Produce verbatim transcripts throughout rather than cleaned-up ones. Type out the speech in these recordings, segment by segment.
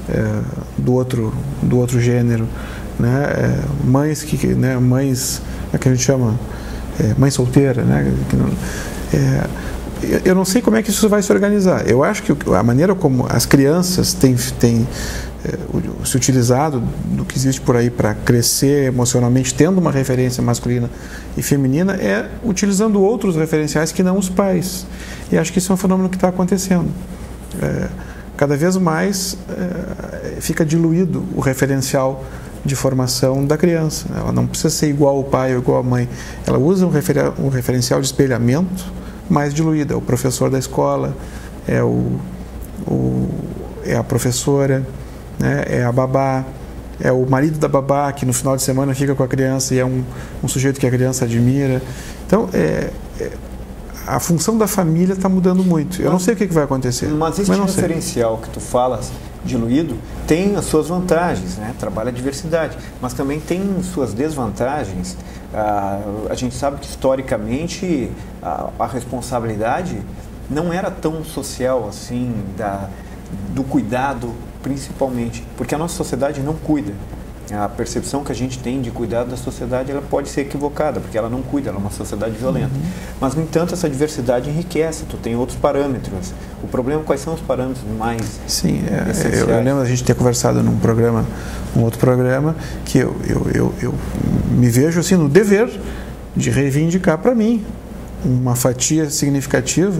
é, do outro do outro gênero, né? É, mães que, né? Mães, é que a gente chama é, mãe solteira, né? Que não, é, eu não sei como é que isso vai se organizar. Eu acho que a maneira como as crianças têm, têm é, se utilizado do que existe por aí para crescer emocionalmente, tendo uma referência masculina e feminina, é utilizando outros referenciais que não os pais. E acho que isso é um fenômeno que está acontecendo. É, cada vez mais é, fica diluído o referencial de formação da criança. Ela não precisa ser igual ao pai ou igual à mãe. Ela usa um, refer, um referencial de espelhamento mais diluído. É o professor da escola, é, o, o, é a professora, né, é a babá, é o marido da babá que no final de semana fica com a criança e é um, um sujeito que a criança admira. Então, é, é, a função da família está mudando muito. Eu mas, não sei o que, que vai acontecer. Mas esse mas referencial que tu falas, diluído, tem as suas vantagens, né? Trabalha a diversidade, mas também tem suas desvantagens. Ah, a gente sabe que historicamente a, a responsabilidade não era tão social assim, da, do cuidado principalmente, porque a nossa sociedade não cuida. A percepção que a gente tem de cuidado da sociedade, ela pode ser equivocada, porque ela não cuida, ela é uma sociedade violenta. Uhum. Mas, no entanto, essa diversidade enriquece, tu tem outros parâmetros. O problema, quais são os parâmetros mais Sim, é, eu, eu lembro a gente ter conversado num programa, um outro programa, que eu, eu, eu, eu me vejo assim no dever de reivindicar para mim uma fatia significativa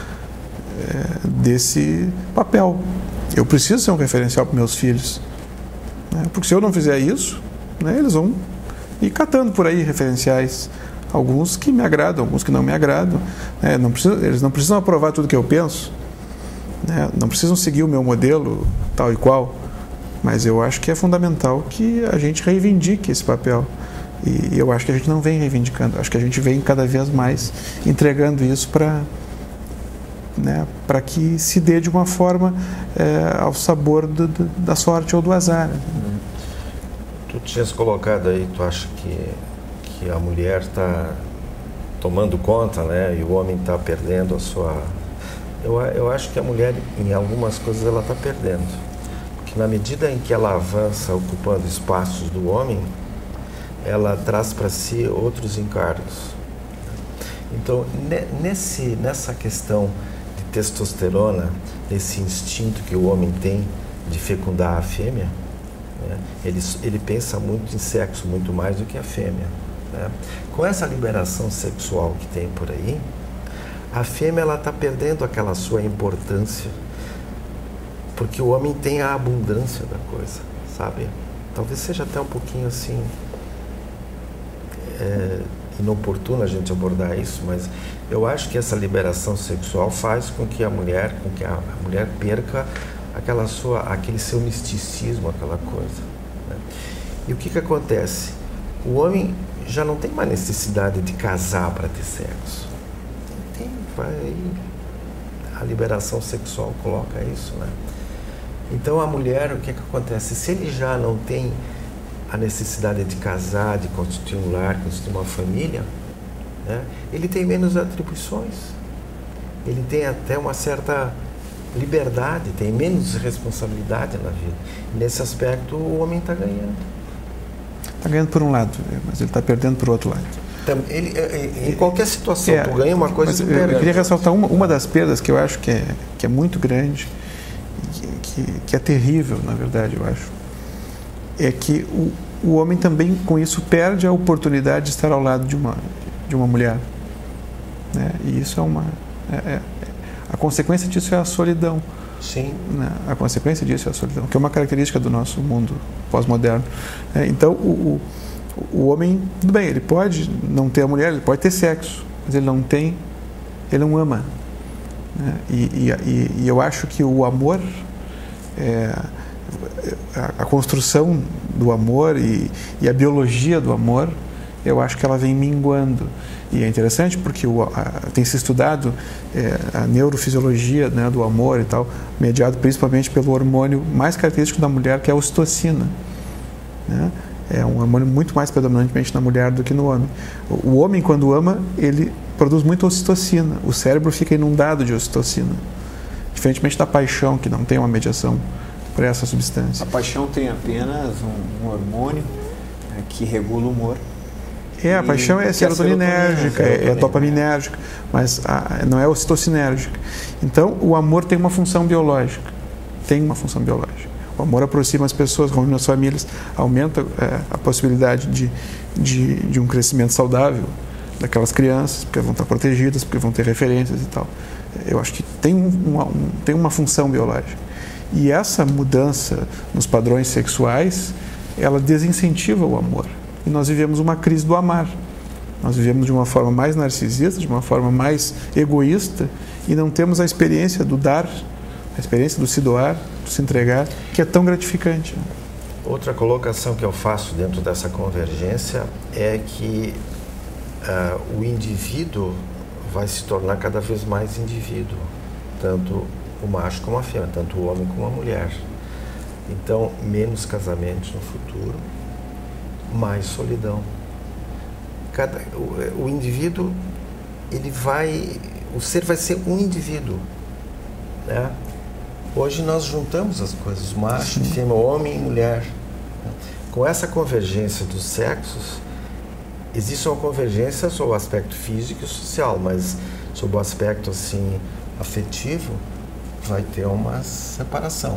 é, desse papel. Eu preciso ser um referencial para meus filhos. Porque se eu não fizer isso, né, eles vão ir catando por aí referenciais, alguns que me agradam, alguns que não me agradam. Né, não precisam, eles não precisam aprovar tudo que eu penso, né, não precisam seguir o meu modelo tal e qual, mas eu acho que é fundamental que a gente reivindique esse papel. E eu acho que a gente não vem reivindicando, acho que a gente vem cada vez mais entregando isso para... Né, para que se dê de uma forma é, ao sabor do, do, da sorte ou do azar. Hum. Tu tinhas colocado aí, tu acha que, que a mulher está tomando conta, né, e o homem está perdendo a sua... Eu, eu acho que a mulher, em algumas coisas, ela está perdendo. Porque na medida em que ela avança ocupando espaços do homem, ela traz para si outros encargos. Então, nesse, nessa questão testosterona, esse instinto que o homem tem de fecundar a fêmea, né? ele, ele pensa muito em sexo, muito mais do que a fêmea. Né? Com essa liberação sexual que tem por aí, a fêmea está perdendo aquela sua importância, porque o homem tem a abundância da coisa, sabe? Talvez seja até um pouquinho assim, é, inoportuno a gente abordar isso, mas eu acho que essa liberação sexual faz com que a mulher, com que a, a mulher perca aquela sua, aquele seu misticismo, aquela coisa. Né? E o que que acontece? O homem já não tem mais necessidade de casar para ter sexo. Tem, vai, a liberação sexual coloca isso, né? Então a mulher, o que que acontece? Se ele já não tem a necessidade de casar, de constituir um lar, constituir uma família, né, ele tem menos atribuições, ele tem até uma certa liberdade, tem menos responsabilidade na vida. Nesse aspecto, o homem está ganhando. Está ganhando por um lado, mas ele está perdendo por outro lado. Ele, em qualquer situação, é, tu ganha uma coisa e tu perde. Eu queria ressaltar uma, uma das perdas que eu acho que é, que é muito grande, que, que, que é terrível, na verdade, eu acho. É que o, o homem também, com isso, perde a oportunidade de estar ao lado de uma, de uma mulher. Né? E isso é uma... É, é, a consequência disso é a solidão. Sim. Né? A consequência disso é a solidão, que é uma característica do nosso mundo pós-moderno. É, então, o, o, o homem, tudo bem, ele pode não ter a mulher, ele pode ter sexo, mas ele não tem, ele não ama. Né? E, e, e eu acho que o amor... É, a construção do amor e, e a biologia do amor, eu acho que ela vem minguando. E é interessante porque o, a, tem se estudado é, a neurofisiologia, né, do amor e tal, mediado principalmente pelo hormônio mais característico da mulher, que é a ocitocina. Né? É um hormônio muito mais predominantemente na mulher do que no homem. O, o homem, quando ama, ele produz muito ocitocina. O cérebro fica inundado de ocitocina. Diferentemente da paixão, que não tem uma mediação por essa substância. A paixão tem apenas um, um hormônio, né, que regula o humor. É, a paixão é serotoninérgica, é, é dopaminérgica, mas a, não é ocitocinérgica. Então, o amor tem uma função biológica. Tem uma função biológica. O amor aproxima as pessoas, reúne as famílias, aumenta é, a possibilidade de, de, de um crescimento saudável daquelas crianças, porque vão estar protegidas, porque vão ter referências e tal. Eu acho que tem uma, um, tem uma função biológica. E essa mudança nos padrões sexuais, ela desincentiva o amor. E nós vivemos uma crise do amar. Nós vivemos de uma forma mais narcisista, de uma forma mais egoísta, e não temos a experiência do dar, a experiência do se doar, do se entregar, que é tão gratificante. Outra colocação que eu faço dentro dessa convergência é que uh, o indivíduo vai se tornar cada vez mais indivíduo, tanto o macho como a fêmea, tanto o homem como a mulher. Então, menos casamentos no futuro, mais solidão. Cada, o, o indivíduo, ele vai, o ser vai ser um indivíduo, né? Hoje nós juntamos as coisas, macho, fêmea, homem e mulher. Com essa convergência dos sexos, existe uma convergência sobre o aspecto físico e social, mas sobre o aspecto assim afetivo, vai ter uma separação.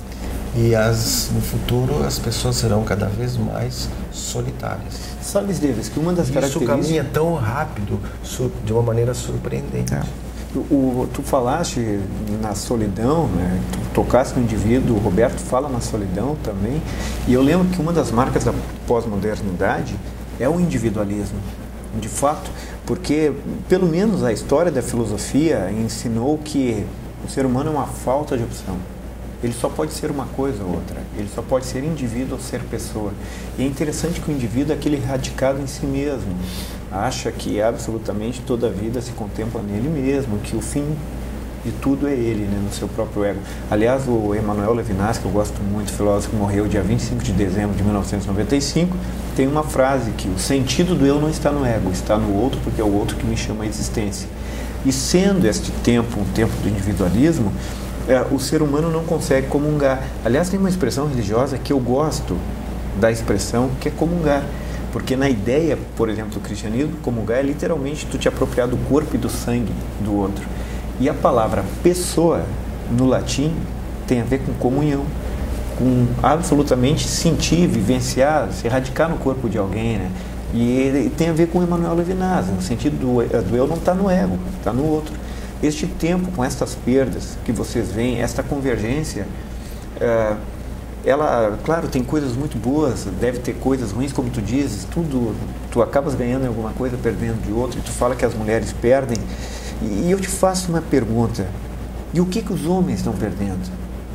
E as, no futuro as pessoas serão cada vez mais solitárias. Sabes, Davis, que uma das Isso características... Isso caminha tão rápido, de uma maneira surpreendente. É. O, o, tu falaste na solidão, né? Tu tocaste no indivíduo, o Roberto fala na solidão também, e eu lembro que uma das marcas da pós-modernidade é o individualismo, de fato, porque pelo menos a história da filosofia ensinou que o ser humano é uma falta de opção. Ele só pode ser uma coisa ou outra, ele só pode ser indivíduo ou ser pessoa. E é interessante que o indivíduo é aquele radicado em si mesmo, acha que absolutamente toda a vida se contempla nele mesmo, que o fim de tudo é ele, né, no seu próprio ego. Aliás, o Emmanuel Levinas, que eu gosto muito, filósofo que morreu dia vinte e cinco de dezembro de mil novecentos e noventa e cinco, tem uma frase que o sentido do eu não está no ego, está no outro, porque é o outro que me chama a existência. E sendo este tempo um tempo do individualismo, É, o ser humano não consegue comungar. Aliás, tem uma expressão religiosa que eu gosto da expressão, que é comungar. Porque na ideia, por exemplo, do cristianismo, comungar é literalmente tu te apropriar do corpo e do sangue do outro. E a palavra pessoa, no latim, tem a ver com comunhão, com absolutamente sentir, vivenciar, se radicar no corpo de alguém, né? E, e tem a ver com Emmanuel Levinas, no sentido do, do eu não está no ego, está no outro. Este tempo, com estas perdas que vocês veem, esta convergência, é, ela, claro, tem coisas muito boas, deve ter coisas ruins, como tu dizes, tudo, tu acabas ganhando em alguma coisa, perdendo de outra, e tu fala que as mulheres perdem, e, e eu te faço uma pergunta, e o que que os homens estão perdendo?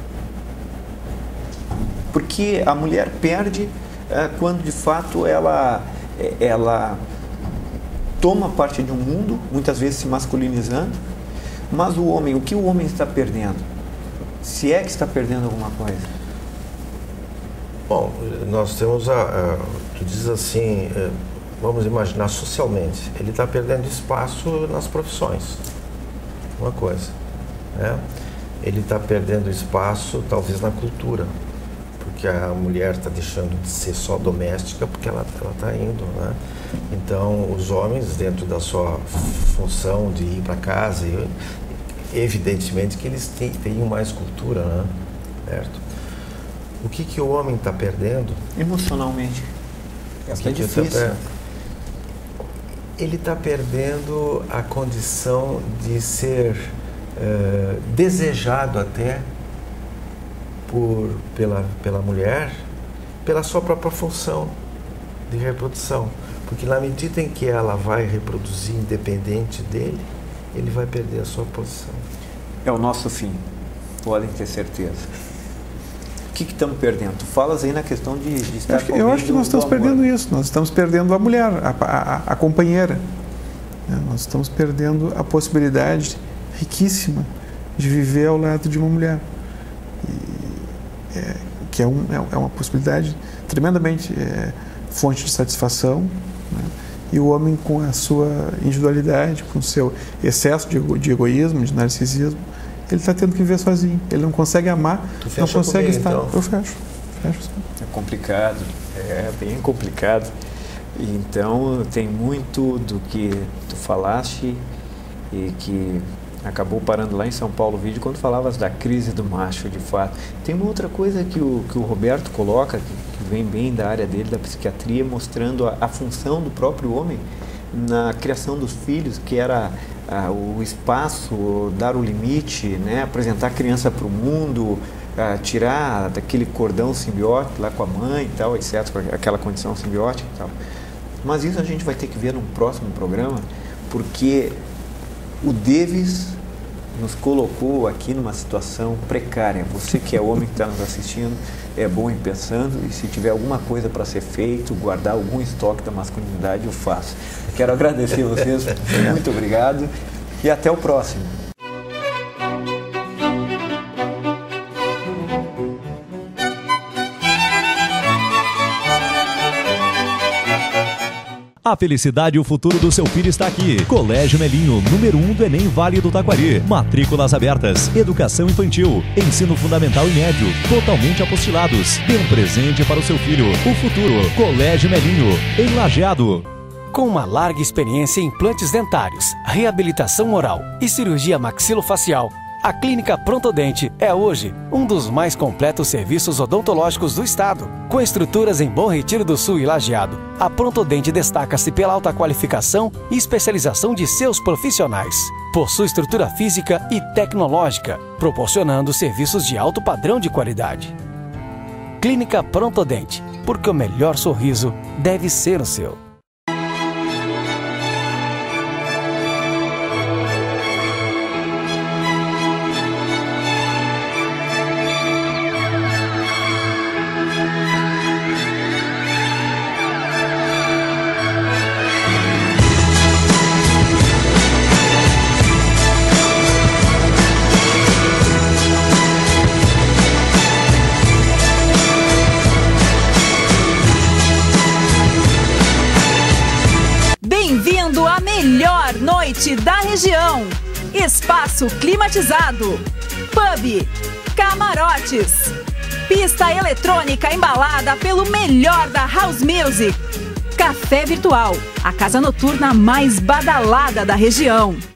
Porque a mulher perde é, quando, de fato, ela, ela toma parte de um mundo, muitas vezes se masculinizando. Mas o homem, o que o homem está perdendo? Se é que está perdendo alguma coisa? Bom, nós temos a, a tu diz assim, vamos imaginar socialmente, ele está perdendo espaço nas profissões, uma coisa, né? Ele está perdendo espaço talvez na cultura, porque a mulher está deixando de ser só doméstica porque ela está indo, né? Então, os homens, dentro da sua função de ir para casa, evidentemente que eles têm, têm mais cultura, né? Certo? O que, que o homem está perdendo? Emocionalmente. Isso é difícil. Tá, ele está perdendo a condição de ser uh, desejado até por, pela, pela mulher, pela sua própria função de reprodução. Porque na medida em que ela vai reproduzir independente dele, ele vai perder a sua posição. É o nosso fim, podem ter certeza. O que que estamos perdendo? Tu falas aí na questão de, de estar eu acho, eu acho que nós estamos perdendo isso, nós estamos perdendo a mulher, a, a, a companheira. Né? Nós estamos perdendo a possibilidade riquíssima de viver ao lado de uma mulher. E, é, que é, um, é uma possibilidade tremendamente é, fonte de satisfação, né? E o homem, com a sua individualidade, com o seu excesso de, ego, de egoísmo, de narcisismo, ele está tendo que viver sozinho. Ele não consegue amar, não consegue comigo, estar. Então. Eu fecho. fecho sim. É complicado, é bem complicado. Então, tem muito do que tu falaste e que acabou parando lá em São Paulo o vídeo quando falavas da crise do macho, de fato. Tem uma outra coisa que o, que o Roberto coloca, que, que vem bem da área dele, da psiquiatria, mostrando a, a função do próprio homem na criação dos filhos, que era ah, o espaço, dar o limite, né, apresentar a criança para o mundo, ah, tirar daquele cordão simbiótico lá com a mãe e tal, etcétera, com aquela condição simbiótica e tal. Mas isso a gente vai ter que ver num próximo programa, porque o Davis nos colocou aqui numa situação precária. Você que é homem que está nos assistindo, é bom ir pensando, e se tiver alguma coisa para ser feito, guardar algum estoque da masculinidade, eu faço. Quero agradecer vocês, muito obrigado e até o próximo. A felicidade e o futuro do seu filho está aqui. Colégio Melinho, número um do Enem Vale do Taquari. Matrículas abertas. Educação infantil. Ensino fundamental e médio. Totalmente apostilados. Dê um presente para o seu filho. O futuro. Colégio Melinho, em Lajeado. Com uma larga experiência em implantes dentários, reabilitação oral e cirurgia maxilofacial, a Clínica Prontodente é hoje um dos mais completos serviços odontológicos do estado. Com estruturas em Bom Retiro do Sul e Lajeado, a Prontodente destaca-se pela alta qualificação e especialização de seus profissionais. Possui estrutura física e tecnológica, proporcionando serviços de alto padrão de qualidade. Clínica Prontodente, porque o melhor sorriso deve ser o seu. Bem-vindo à melhor noite da região. Espaço climatizado, pub, camarotes, pista eletrônica embalada pelo melhor da house music, café virtual, a casa noturna mais badalada da região.